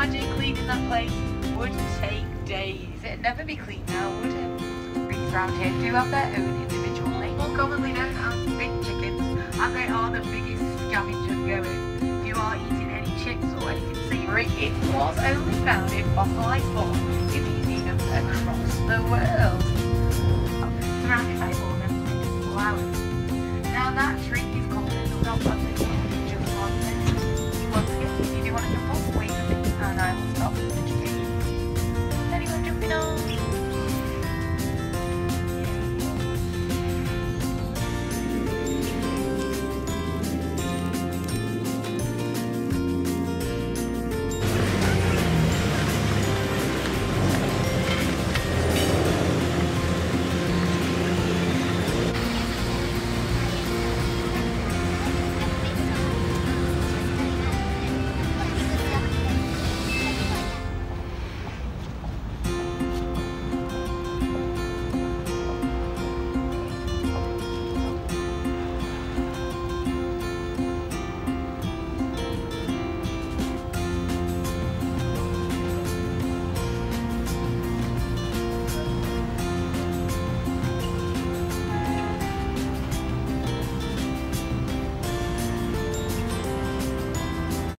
imagine cleaning that place would take days. It'd never be clean now, would it? Pigs around here do have their own individual name, more commonly known as big chickens, and they are the biggest scavengers going. If you are eating any chips or anything savoury, it was only found in fossilised form in museums across the world. Surrounded by ornamental flowers. Now that tree is called the